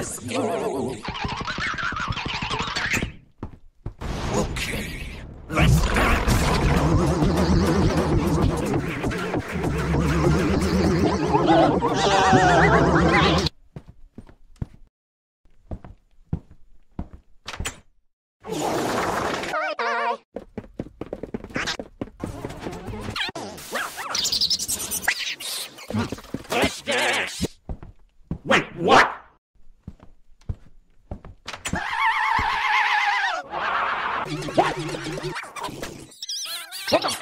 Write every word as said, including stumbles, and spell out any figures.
Let's go. Okay, let's dance. Bye-bye. Let's dance. Wait, what? What? What the?